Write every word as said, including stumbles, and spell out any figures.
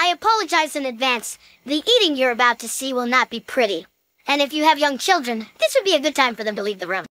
I apologize in advance. The eating you're about to see will not be pretty. And if you have young children, this would be a good time for them to leave the room.